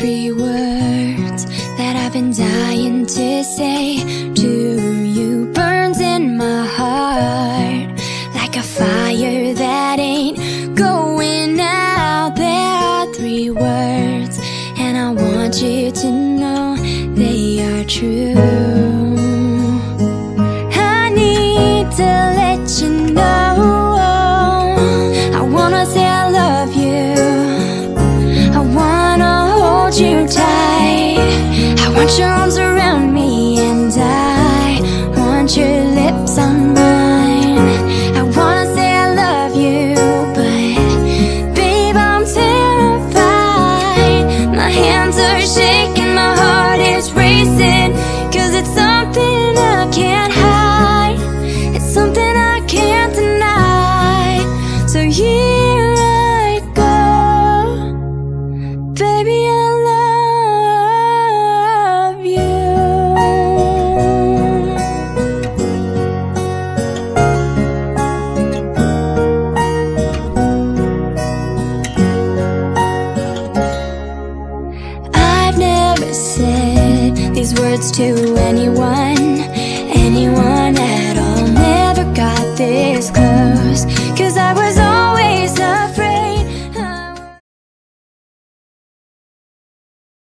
three words that I've been dying to say to you. Burns in my heart like a fire that ain't going out. There are three words, and I want you to know they are true. I need to let you know I wanna say I love you. I wanna hold you tight. I want your arms around me, and I want your lips on mine. I wanna say I love you, but babe, I'm terrified. My hands are shaking, my heart is racing, 'cause it's something I can't hide. It's something I can't deny. So here I go, baby, I love you. I've never said these words to anyone